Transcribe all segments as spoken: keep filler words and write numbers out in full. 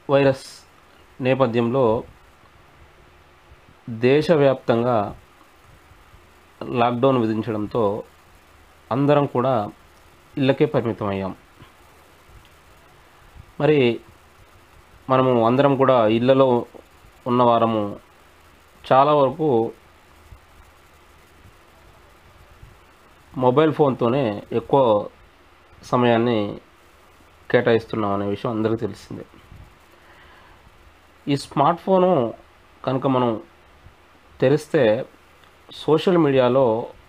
Virus నేపథ్యంలో దేశవ్యాప్తంగా lockdown విధించడంతో అందరం కూడా ఇళ్ళకే పరిమితం అయ్యాం. మరి మనము అందరం కూడా ఇళ్ళలో ఉన్నవారము చాలా వరకు మొబైల్ ఫోన్తోనే ఎక్కువ సమయాన్ని కేటాయిస్తున్నాం అనే విషయం అందరికీ తెలిసిందే. ఈ స్మార్ట్ ఫోను కనుక మనం తెరిస్తే సోషల్ మీడియాలో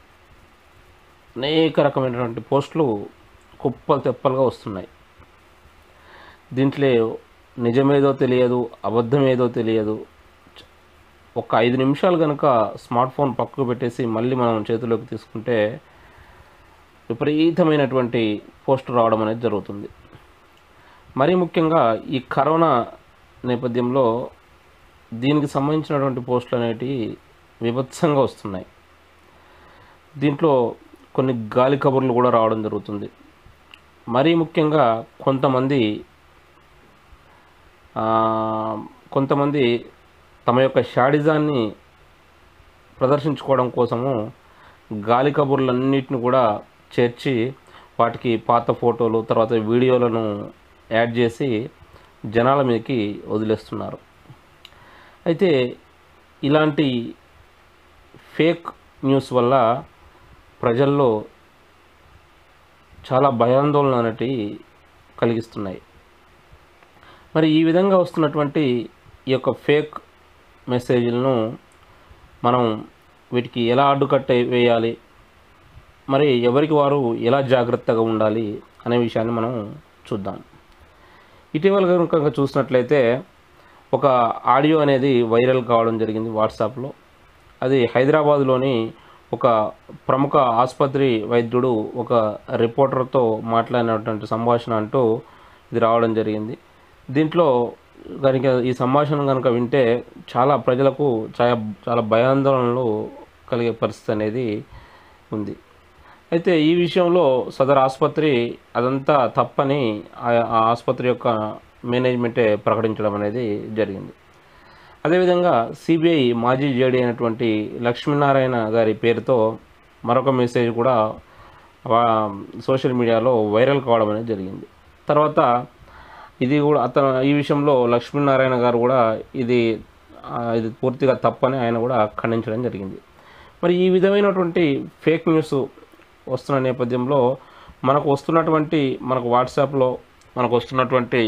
అనేక రకమైనటువంటి పోస్టులు కుప్పలు తెప్పలుగా వస్తున్నాయి. దీంట్లో నిజమేదో తెలియదు, అబద్ధమేదో తెలియదు. ఒక ఐదు నిమిషాలు కనుక స్మార్ట్ ఫోన్ పక్కకు పెట్టేసి మళ్ళీ మనం చేతిలోకి తీసుకుంటే విపరీతమైనటువంటి పోస్టు రావడం అనేది జరుగుతుంది. మరీ ముఖ్యంగా ఈ కరోనా నేపథ్యంలో దీనికి సంబంధించినటువంటి పోస్టులు అనేటివి విభత్సంగా వస్తున్నాయి. దీంట్లో కొన్ని గాలి కబుర్లు కూడా రావడం జరుగుతుంది. మరీ ముఖ్యంగా కొంతమంది కొంతమంది తమ యొక్క షాడిజాన్ని ప్రదర్శించుకోవడం కోసము గాలి కబుర్లన్నిటిని కూడా చేర్చి వాటికి పాత ఫోటోలు తర్వాత వీడియోలను యాడ్ చేసి జనాల మీదకి వదిలేస్తున్నారు. అయితే ఇలాంటి ఫేక్ న్యూస్ వల్ల ప్రజల్లో చాలా భయాందోళన అనేటివి కలిగిస్తున్నాయి. మరి ఈ విధంగా వస్తున్నటువంటి ఈ యొక్క ఫేక్ మెసేజ్లను మనం వీటికి ఎలా అడ్డుకట్ట వేయాలి, మరి ఎవరికి వారు ఎలా జాగ్రత్తగా ఉండాలి అనే విషయాన్ని మనం చూద్దాం. ఇటీవల కనుక చూసినట్లయితే ఒక ఆడియో అనేది వైరల్ కావడం జరిగింది వాట్సాప్లో. అది హైదరాబాదులోని ఒక ప్రముఖ ఆసుపత్రి వైద్యుడు ఒక రిపోర్టర్తో మాట్లాడినటువంటి సంభాషణ అంటూ ఇది రావడం జరిగింది. దీంట్లో కనుక ఈ సంభాషణ కనుక వింటే చాలా ప్రజలకు చాలా చాలా భయాందోళనలు కలిగే పరిస్థితి అనేది ఉంది. అయితే ఈ విషయంలో సదరు ఆసుపత్రి అదంతా తప్పని ఆ ఆసుపత్రి యొక్క మేనేజ్మెంటే ప్రకటించడం అనేది జరిగింది. అదేవిధంగా సిబిఐ మాజీ జేడీ అయినటువంటి లక్ష్మీనారాయణ గారి పేరుతో మరొక మెసేజ్ కూడా సోషల్ మీడియాలో వైరల్ కావడం అనేది జరిగింది. తర్వాత ఇది కూడా అతను ఈ విషయంలో లక్ష్మీనారాయణ గారు కూడా ఇది ఇది పూర్తిగా తప్పని ఆయన కూడా ఖండించడం జరిగింది. మరి ఈ విధమైనటువంటి ఫేక్ న్యూస్ వస్తున్న నేపథ్యంలో మనకు వస్తున్నటువంటి మనకు వాట్సాప్లో మనకు వస్తున్నటువంటి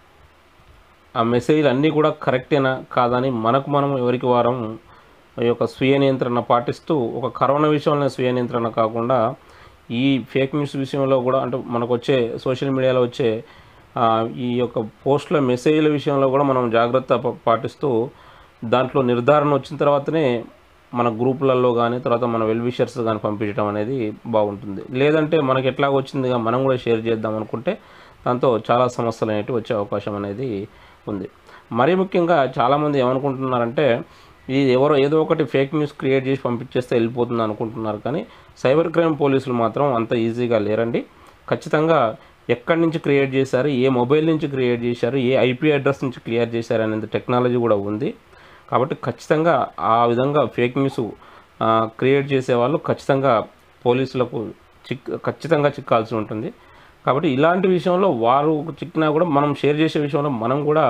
ఆ మెసేజ్లు అన్నీ కూడా కరెక్టేనా కాదని మనకు మనం ఎవరికి వారం ఈ యొక్క స్వీయ నియంత్రణ పాటిస్తూ ఒక కరోనా విషయంలో స్వీయ నియంత్రణ కాకుండా ఈ ఫేక్ న్యూస్ విషయంలో కూడా అంటే మనకు వచ్చే సోషల్ మీడియాలో వచ్చే ఈ యొక్క పోస్టుల మెసేజ్ల విషయంలో కూడా మనం జాగ్రత్త పాటిస్తూ దాంట్లో నిర్ధారణ వచ్చిన తర్వాతనే మన గ్రూపులలో కానీ తర్వాత మన వెల్ విషర్స్ కానీ పంపించడం అనేది బాగుంటుంది. లేదంటే మనకి ఎట్లా వచ్చిందిగా మనం కూడా షేర్ చేద్దాం అనుకుంటే దాంతో చాలా సమస్యలు అనేవి వచ్చే అవకాశం అనేది ఉంది. మరీ ముఖ్యంగా చాలామంది ఏమనుకుంటున్నారంటే ఇది ఎవరో ఏదో ఒకటి ఫేక్ న్యూస్ క్రియేట్ చేసి పంపించేస్తే వెళ్ళిపోతుంది అనుకుంటున్నారు. కానీ సైబర్ క్రైమ్ పోలీసులు మాత్రం అంత ఈజీగా లేరండి. ఖచ్చితంగా ఎక్కడి నుంచి క్రియేట్ చేశారు, ఏ మొబైల్ నుంచి క్రియేట్ చేశారు, ఏ ఐపీ అడ్రస్ నుంచి క్లియర్ చేశారు అనేది టెక్నాలజీ కూడా ఉంది. కాబట్టి ఖచ్చితంగా ఆ విధంగా ఫేక్ న్యూస్ క్రియేట్ చేసేవాళ్ళు ఖచ్చితంగా పోలీసులకు చిక్ ఖచ్చితంగా చిక్కాల్సి ఉంటుంది. కాబట్టి ఇలాంటి విషయంలో వారు చిక్కినా కూడా మనం షేర్ చేసే విషయంలో మనం కూడా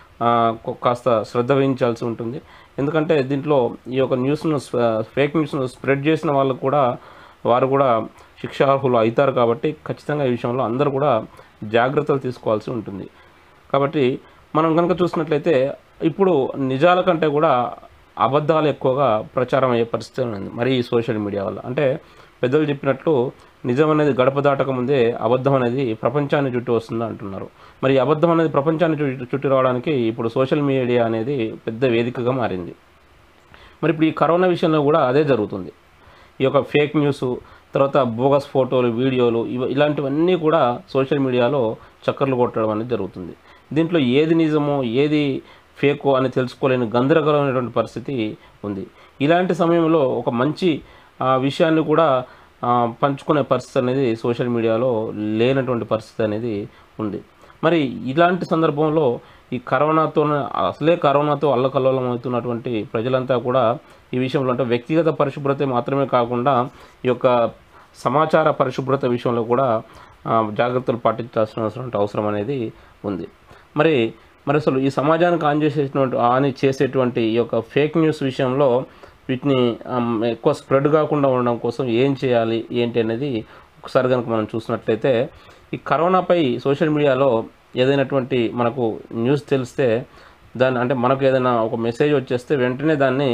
కాస్త శ్రద్ధ వహించాల్సి ఉంటుంది. ఎందుకంటే దీంట్లో ఈ యొక్క న్యూస్ను ఫేక్ న్యూస్ను స్ప్రెడ్ చేసిన వాళ్ళకు కూడా వారు కూడా శిక్షార్హులు అవుతారు. కాబట్టి ఖచ్చితంగా ఈ విషయంలో అందరూ కూడా జాగ్రత్తలు తీసుకోవాల్సి ఉంటుంది. కాబట్టి మనం కనుక చూసినట్లయితే ఇప్పుడు నిజాల కంటే కూడా అబద్ధాలు ఎక్కువగా ప్రచారం అయ్యే పరిస్థితి ఉంది మరి ఈ సోషల్ మీడియా వల్ల. అంటే పెద్దలు చెప్పినట్లు నిజం అనేది గడప దాటక ముందే అబద్ధం అనేది ప్రపంచాన్ని చుట్టి వస్తుంది అంటున్నారు. మరి అబద్ధం అనేది ప్రపంచాన్ని చుట్టి చుట్టి రావడానికి ఇప్పుడు సోషల్ మీడియా అనేది పెద్ద వేదికగా మారింది. మరి ఇప్పుడు ఈ కరోనా విషయంలో కూడా అదే జరుగుతుంది. ఈ యొక్క ఫేక్ న్యూస్ తర్వాత బోగస్ ఫోటోలు వీడియోలు ఇవ ఇలాంటివన్నీ కూడా సోషల్ మీడియాలో చక్కర్లు కొట్టడం అనేది జరుగుతుంది. దీంట్లో ఏది నిజమో ఏది ఫేకో అని తెలుసుకోలేని గందరగోళమైనటువంటి పరిస్థితి ఉంది. ఇలాంటి సమయంలో ఒక మంచి విషయాన్ని కూడా పంచుకునే పరిస్థితి అనేది సోషల్ మీడియాలో లేనటువంటి పరిస్థితి అనేది ఉంది. మరి ఇలాంటి సందర్భంలో ఈ కరోనాతో అసలే కరోనాతో అల్లకల్లోలం అవుతున్నటువంటి ప్రజలంతా కూడా ఈ విషయంలో అంటే వ్యక్తిగత పరిశుభ్రత మాత్రమే కాకుండా ఈ యొక్క సమాచార పరిశుభ్రత విషయంలో కూడా జాగ్రత్తలు పాటించాల్సిన అవసరం అవసరం అనేది ఉంది. మరి మరి అసలు ఈ సమాజానికి ఆన్ చేసేటువంటి ఆన్ చేసేటువంటి ఈ యొక్క ఫేక్ న్యూస్ విషయంలో వీటిని ఎక్కువ స్ప్రెడ్ కాకుండా ఉండడం కోసం ఏం చేయాలి ఏంటి అనేది ఒకసారి కనుక మనం చూసినట్లయితే, ఈ కరోనాపై సోషల్ మీడియాలో ఏదైనటువంటి మనకు న్యూస్ తెలిస్తే దాన్ని అంటే మనకు ఏదైనా ఒక మెసేజ్ వచ్చేస్తే వెంటనే దాన్ని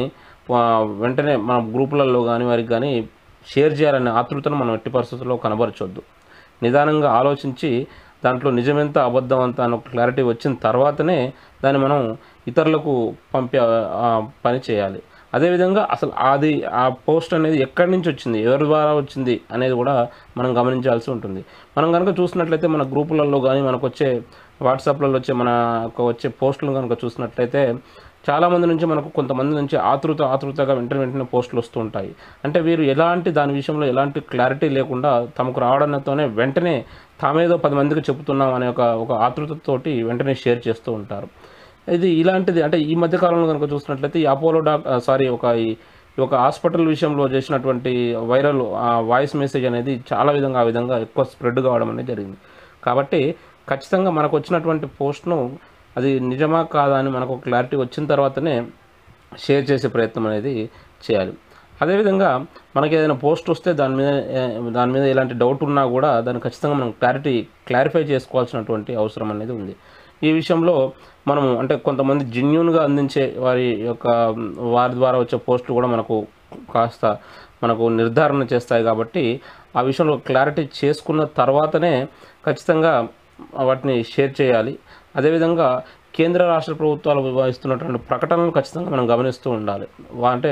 వెంటనే మన గ్రూపులలో కానీ వారికి కానీ షేర్ చేయాలనే ఆతృతను మనం ఎట్టి పరిస్థితుల్లో కనబరచొద్దు. నిదానంగా ఆలోచించి దాంట్లో నిజమెంత అబద్ధం అంత అని ఒక క్లారిటీ వచ్చిన తర్వాతనే దాన్ని మనం ఇతరులకు పంపే పని చేయాలి. అదేవిధంగా అసలు అది ఆ పోస్ట్ అనేది ఎక్కడి నుంచి వచ్చింది, ఎవరి ద్వారా వచ్చింది అనేది కూడా మనం గమనించాల్సి ఉంటుంది. మనం కనుక చూసినట్లయితే మన గ్రూపులలో కానీ మనకు వచ్చే వాట్సాప్లలో వచ్చే మనకు వచ్చే పోస్టులు కనుక చూసినట్లయితే చాలామంది నుంచి మనకు కొంతమంది నుంచి ఆతృత ఆతృతగా వెంటనే వెంటనే పోస్టులు వస్తూ ఉంటాయి. అంటే వీరు ఎలాంటి దాని విషయంలో ఎలాంటి క్లారిటీ లేకుండా తమకు రావడంతోనే వెంటనే తామేదో పది మందికి చెబుతున్నాం అనే ఒక ఒక ఆతృతతోటి వెంటనే షేర్ చేస్తూ ఉంటారు. ఇది ఇలాంటిది అంటే ఈ మధ్యకాలంలో కనుక చూసినట్లయితే ఈ అపోలో డాక్ సారీ ఒక ఈ ఒక హాస్పిటల్ విషయంలో చేసినటువంటి వైరల్ వాయిస్ మెసేజ్ అనేది చాలా విధంగా ఆ విధంగా ఎక్కువ స్ప్రెడ్ కావడం అనేది జరిగింది. కాబట్టి ఖచ్చితంగా మనకు వచ్చినటువంటి పోస్ట్ను అది నిజమా కాదా అని మనకు క్లారిటీ వచ్చిన తర్వాతనే షేర్ చేసే ప్రయత్నం అనేది చేయాలి. అదేవిధంగా మనకి ఏదైనా పోస్ట్ వస్తే దాని మీద దాని మీద ఎలాంటి డౌట్ ఉన్నా కూడా దాన్ని ఖచ్చితంగా మనం క్లారిటీ క్లారిఫై చేసుకోవాల్సినటువంటి అవసరం అనేది ఉంది. ఈ విషయంలో మనము అంటే కొంతమంది జెన్యూన్గా అందించే వారి యొక్క వారి ద్వారా వచ్చే పోస్టులు కూడా మనకు కాస్త మనకు నిర్ధారణ చేస్తాయి. కాబట్టి ఆ విషయంలో క్లారిటీ చేసుకున్న తర్వాతనే ఖచ్చితంగా వాటిని షేర్ చేయాలి. అదేవిధంగా కేంద్ర రాష్ట్ర ప్రభుత్వాలు ఇస్తున్నటువంటి ప్రకటనలు ఖచ్చితంగా మనం గమనిస్తూ ఉండాలి. అంటే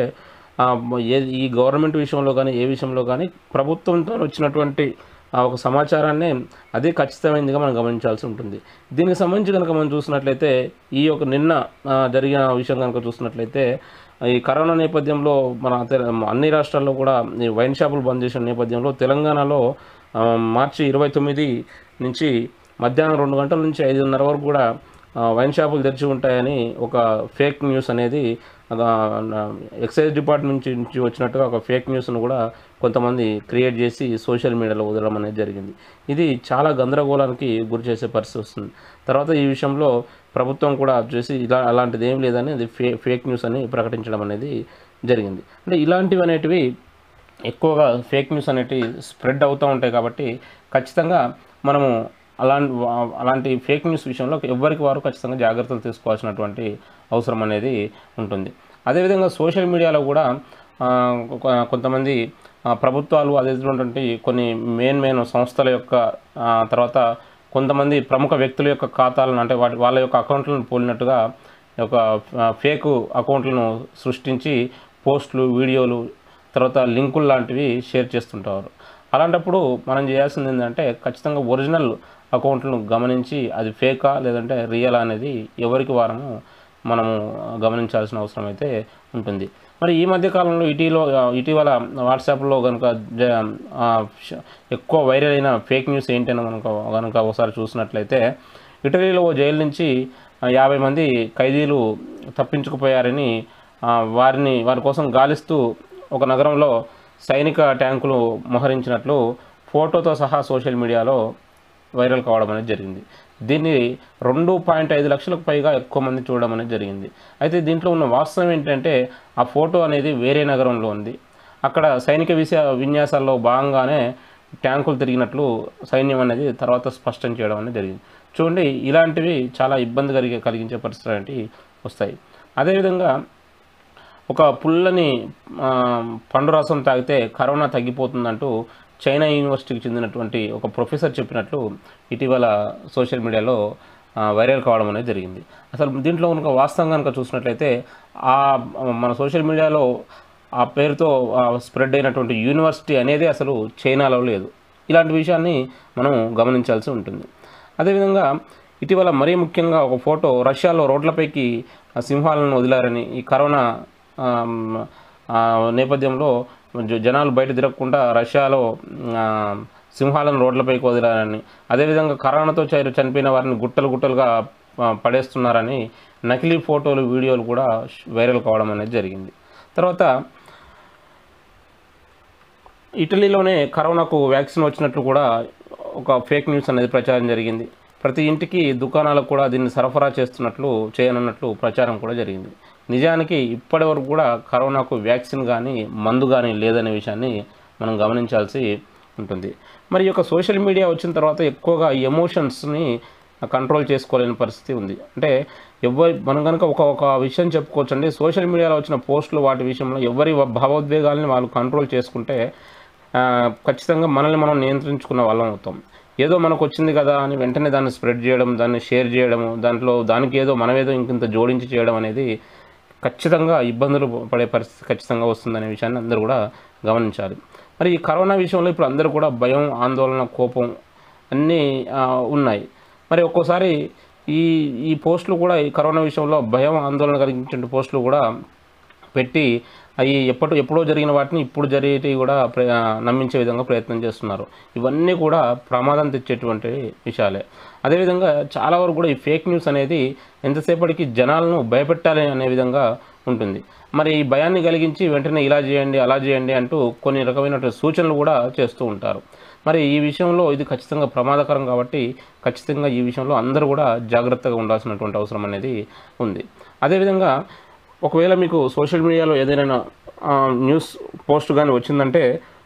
ఏ ఈ గవర్నమెంట్ విషయంలో కానీ ఏ విషయంలో కానీ ప్రభుత్వంతో వచ్చినటువంటి ఒక సమాచారాన్ని అదే ఖచ్చితమైనదిగా మనం గమనించాల్సి ఉంటుంది. దీనికి సంబంధించి కనుక మనం చూసినట్లయితే ఈ యొక్క నిన్న జరిగిన విషయం కనుక చూసినట్లయితే ఈ కరోనా నేపథ్యంలో మన అన్ని రాష్ట్రాల్లో కూడా ఈ వైన్ షాపులు బంద్ చేసిన నేపథ్యంలో తెలంగాణలో మార్చి ఇరవై తొమ్మిది నుంచి మధ్యాహ్నం రెండు గంటల నుంచి ఐదున్నర వరకు కూడా వైన్ షాపులు తెరిచి ఉంటాయని ఒక ఫేక్ న్యూస్ అనేది ఎక్సైజ్ డిపార్ట్మెంట్ నుంచి వచ్చినట్టుగా ఒక ఫేక్ న్యూస్ను కూడా కొంతమంది క్రియేట్ చేసి సోషల్ మీడియాలో వదలడం అనేది జరిగింది. ఇది చాలా గందరగోళానికి గురి చేసే పరిస్థితి వస్తుంది. తర్వాత ఈ విషయంలో ప్రభుత్వం కూడా చేసి ఇలా అలాంటిది ఏం లేదని అది ఫే ఫేక్ న్యూస్ అని ప్రకటించడం అనేది జరిగింది. అంటే ఇలాంటివి అనేటివి ఎక్కువగా ఫేక్ న్యూస్ అనేటివి స్ప్రెడ్ అవుతూ ఉంటాయి. కాబట్టి ఖచ్చితంగా మనము అలాంటి అలాంటి ఫేక్ న్యూస్ విషయంలో ఎవరికి వారు ఖచ్చితంగా జాగ్రత్తలు తీసుకోవాల్సినటువంటి అవసరం అనేది ఉంటుంది. అదేవిధంగా సోషల్ మీడియాలో కూడా కొంతమంది ప్రభుత్వాలు అదేటువంటి కొన్ని మెయిన్ మెయిన్ సంస్థల యొక్క తర్వాత కొంతమంది ప్రముఖ వ్యక్తుల యొక్క ఖాతాలను అంటే వాటి వాళ్ళ యొక్క అకౌంట్లను పోలినట్టుగా ఒక ఫేక్ అకౌంట్లను సృష్టించి పోస్టులు వీడియోలు తర్వాత లింకులు లాంటివి షేర్ చేస్తుంటారు. అలాంటప్పుడు మనం చేయాల్సింది ఏంటంటే ఖచ్చితంగా ఒరిజినల్ అకౌంట్లను గమనించి అది ఫేకా లేదంటే రియల్ అనేది ఎవరికి వారము మనము గమనించాల్సిన అవసరం అయితే ఉంటుంది. మరి ఈ మధ్యకాలంలో ఇటీలో ఇటీవల వాట్సాప్లో కనుక ఎక్కువ వైరల్ అయిన ఫేక్ న్యూస్ ఏంటని కనుక కనుక ఒకసారి చూసినట్లయితే ఇటలీలో ఓ జైలు నుంచి యాభై మంది ఖైదీలు తప్పించుకుపోయారని వారిని వారి కోసం గాలిస్తూ ఒక నగరంలో సైనిక ట్యాంకులు మోహరించినట్లు ఫోటోతో సహా సోషల్ మీడియాలో వైరల్ కావడం అనేది జరిగింది. దీన్ని రెండు పాయింట్ ఐదు లక్షలకు పైగా ఎక్కువ మంది చూడడం అనేది జరిగింది. అయితే దీంట్లో ఉన్న వాస్తవం ఏంటంటే ఆ ఫోటో అనేది వేరే నగరంలో ఉంది. అక్కడ సైనిక విష విన్యాసాల్లో భాగంగానే ట్యాంకులు తిరిగినట్లు సైన్యం అనేది తర్వాత స్పష్టం చేయడం అనేది జరిగింది. చూడండి, ఇలాంటివి చాలా ఇబ్బంది కలిగే కలిగించే పరిస్థితులు అనేవి వస్తాయి. అదేవిధంగా ఒక పుల్లని పండు రసం తాగితే కరోనా తగ్గిపోతుందంటూ చైనా యూనివర్సిటీకి చెందినటువంటి ఒక ప్రొఫెసర్ చెప్పినట్లు ఇటీవల సోషల్ మీడియాలో వైరల్ కావడం అనేది జరిగింది. అసలు దీంట్లో కనుక వాస్తవం కనుక చూసినట్లయితే ఆ మన సోషల్ మీడియాలో ఆ పేరుతో స్ప్రెడ్ అయినటువంటి యూనివర్సిటీ అనేది అసలు చైనాలో లేదు. ఇలాంటి విషయాన్ని మనం గమనించాల్సి ఉంటుంది. అదేవిధంగా ఇటీవల మరీ ముఖ్యంగా ఒక ఫోటో రష్యాలో రోడ్లపైకి సింహాలను వదిలారని ఈ కరోనా నేపథ్యంలో జనాలు బయట తిరగకుండా రష్యాలో సింహాలను రోడ్లపైకి వదిలారని, అదేవిధంగా కరోనాతో చనిపోయిన వారిని గుట్టలు గుట్టలుగా పడేస్తున్నారని నకిలీ ఫోటోలు వీడియోలు కూడా వైరల్ కావడం అనేది జరిగింది. తర్వాత ఇటలీలోనే కరోనాకు వ్యాక్సిన్ వచ్చినట్లు కూడా ఒక ఫేక్ న్యూస్ అనేది ప్రచారం జరిగింది. ప్రతి ఇంటికి దుకాణాలకు కూడా దీన్ని సరఫరా చేస్తున్నట్లు చేయనున్నట్లు ప్రచారం కూడా జరిగింది. నిజానికి ఇప్పటి వరకు కూడా కరోనాకు వ్యాక్సిన్ కానీ మందు కానీ లేదనే విషయాన్ని మనం గమనించాల్సి ఉంటుంది. మరి ఈ యొక్క సోషల్ మీడియా వచ్చిన తర్వాత ఎక్కువగా ఎమోషన్స్ని కంట్రోల్ చేసుకోలేని పరిస్థితి ఉంది. అంటే ఎవరి మనం కనుక ఒక ఒక విషయం చెప్పుకోవచ్చండి, సోషల్ మీడియాలో వచ్చిన పోస్టులు వాటి విషయంలో ఎవరి భావోద్వేగాల్ని వాళ్ళు కంట్రోల్ చేసుకుంటే ఖచ్చితంగా మనల్ని మనం నియంత్రించుకున్న వాళ్ళం అవుతాం. ఏదో మనకు వచ్చింది కదా అని వెంటనే దాన్ని స్ప్రెడ్ చేయడం, దాన్ని షేర్ చేయడము, దాంట్లో దానికి ఏదో మనమేదో ఇంకింత జోడించి చేయడం అనేది ఖచ్చితంగా ఇబ్బందులు పడే పరిస్థితి ఖచ్చితంగా వస్తుందనే విషయాన్ని అందరూ కూడా గమనించాలి. మరి ఈ కరోనా విషయంలో ఇప్పుడు అందరూ కూడా భయం, ఆందోళన, కోపం అన్నీ ఉన్నాయి. మరి ఒక్కోసారి ఈ ఈ పోస్టులు కూడా ఈ కరోనా విషయంలో భయం, ఆందోళన కలిగించే పోస్టులు కూడా పెట్టి అవి ఎప్పటి ఎప్పుడో జరిగిన వాటిని ఇప్పుడు జరిగేటివి కూడా నమ్మించే విధంగా ప్రయత్నం చేస్తున్నారు. ఇవన్నీ కూడా ప్రమాదం తెచ్చేటువంటి విషయాలే. అదేవిధంగా చాలా వరకు కూడా ఈ ఫేక్ న్యూస్ అనేది ఎంతసేపటికి జనాలను భయపెట్టాలి అనే విధంగా ఉంటుంది. మరి ఈ భయాన్ని కలిగించి వెంటనే ఇలా చేయండి, అలా చేయండి అంటూ కొన్ని రకమైనటువంటి సూచనలు కూడా చేస్తూ ఉంటారు. మరి ఈ విషయంలో ఇది ఖచ్చితంగా ప్రమాదకరం కాబట్టి ఖచ్చితంగా ఈ విషయంలో అందరూ కూడా జాగ్రత్తగా ఉండాల్సినటువంటి అవసరం అనేది ఉంది. అదేవిధంగా ఒకవేళ మీకు సోషల్ మీడియాలో ఏదైనా న్యూస్ పోస్ట్ కానీ వచ్చిందంటే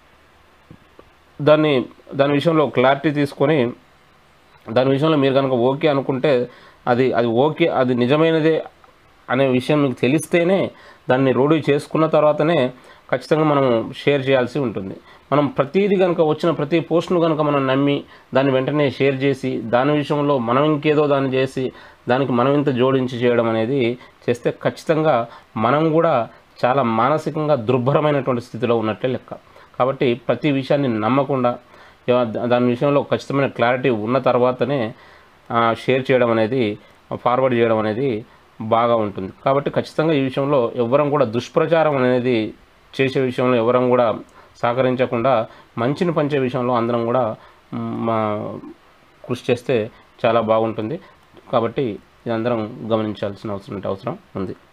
దాన్ని దాని విషయంలో క్లారిటీ తీసుకొని దాని విషయంలో మీరు కనుక ఓకే అనుకుంటే అది అది ఓకే అది నిజమైనదే అనే విషయం మీకు తెలిస్తేనే దాన్ని రూఢీ చేసుకున్న తర్వాతనే ఖచ్చితంగా మనం షేర్ చేయాల్సి ఉంటుంది. మనం ప్రతిదీ కనుక వచ్చిన ప్రతి పోస్ట్ను కనుక మనం నమ్మి దాన్ని వెంటనే షేర్ చేసి దాని విషయంలో మనం ఇంకేదో దాన్ని చేసి దానికి మనం ఇంత జోడించి చేయడం అనేది చేస్తే ఖచ్చితంగా మనం కూడా చాలా మానసికంగా దుర్భరమైనటువంటి స్థితిలో ఉన్నట్లే లెక్క. కాబట్టి ప్రతి విషయాన్ని నమ్మకుండా దాని విషయంలో ఖచ్చితమైన క్లారిటీ ఉన్న తర్వాతనే షేర్ చేయడం అనేది, ఫార్వర్డ్ చేయడం అనేది బాగా ఉంటుంది. కాబట్టి ఖచ్చితంగా ఈ విషయంలో ఎవ్వరం కూడా దుష్ప్రచారం అనేది చేసే విషయంలో ఎవరం కూడా సహకరించకుండా మంచిని పంచే విషయంలో అందరం కూడా కృషి చేస్తే చాలా బాగుంటుంది. కాబట్టి ఇది అందరం గమనించాల్సిన అవసరం అవసరం ఉంది.